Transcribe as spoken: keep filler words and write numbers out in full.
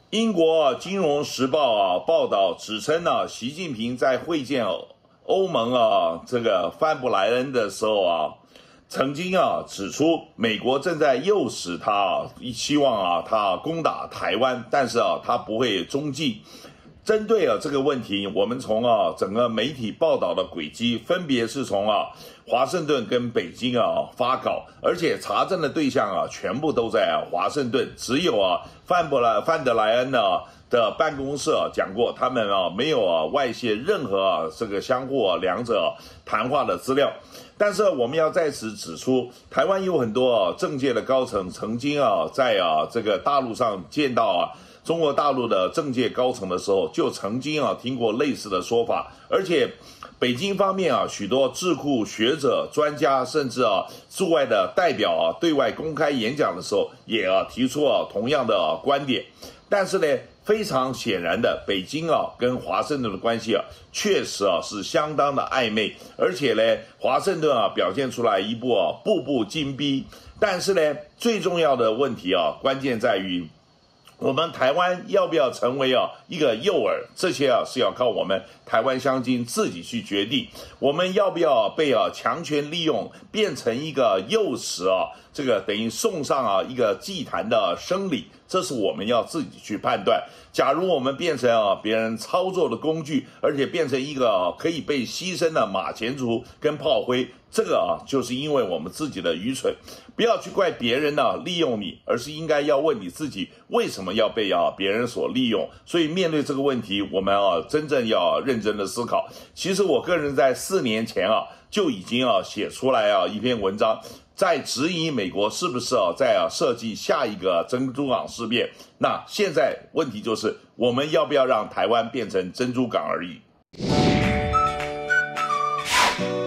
英国《金融时报》啊报道指称呢，习近平在会见欧盟啊这个范布莱恩的时候啊，曾经啊指出美国正在诱使他啊，希望啊他攻打台湾，但是啊他不会中计。针对啊这个问题，我们从啊整个媒体报道的轨迹，分别是从啊华盛顿跟北京啊发稿，而且查证的对象啊全部都在啊华盛顿，只有啊范布莱范德莱恩呢的办公室啊讲过，他们啊没有啊外泄任何啊这个相互啊两者、啊、谈话的资料。但是我们要在此指出，台湾有很多啊政界的高层曾经啊在啊这个大陆上见到啊。中国大陆的政界高层的时候，就曾经啊听过类似的说法，而且北京方面啊许多智库学者、专家，甚至啊驻外的代表啊对外公开演讲的时候，也啊提出啊同样的、啊、观点。但是呢，非常显然的，北京啊跟华盛顿的关系啊确实啊是相当的暧昧，而且呢，华盛顿啊表现出来一部啊步步紧逼。但是呢，最重要的问题啊，关键在于。我们台湾要不要成为啊一个诱饵？这些啊是要靠我们台湾乡亲自己去决定。我们要不要被啊强权利用，变成一个诱使啊？这个等于送上啊一个祭坛的生理，这是我们要自己去判断。假如我们变成啊别人操作的工具，而且变成一个、啊、可以被牺牲的马前卒跟炮灰，这个啊就是因为我们自己的愚蠢。不要去怪别人呢、啊、利用你，而是应该要问你自己为什么要被啊别人所利用。所以面对这个问题，我们啊真正要认真的思考。其实我个人在四年前啊就已经啊写出来啊一篇文章。在质疑美国是不是啊在啊设计下一个珍珠港事变。那现在问题就是我们要不要让台湾变成珍珠港而已。